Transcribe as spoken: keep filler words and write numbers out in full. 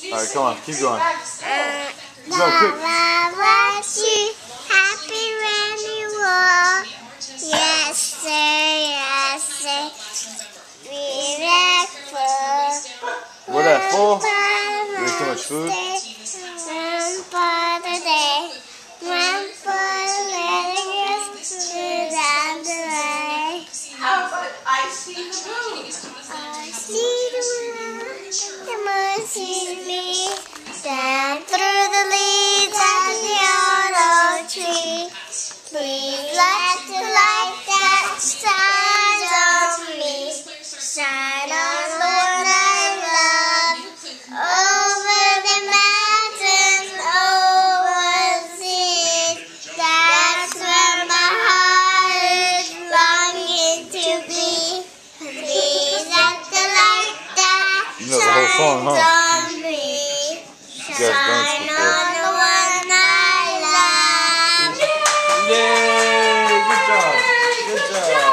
Alright, come on, keep going. Uh, Go, quick. was you happy when you were? Yes, sir, yes, sir. Be grateful. What that full? You ate too much food? One for the day, one for the wedding, two down the way. How about I see the moon? I see the moon, the moon sees me, down through the leaves of the autumn tree. Please let the light that shines on me shine on the one I love, over the mountains, over the seas. That's where my heart is longing to be. Please let the light that You know the whole song, huh? shines on me You guys danced shine before. on the one I love. Yay! Good job. Good job.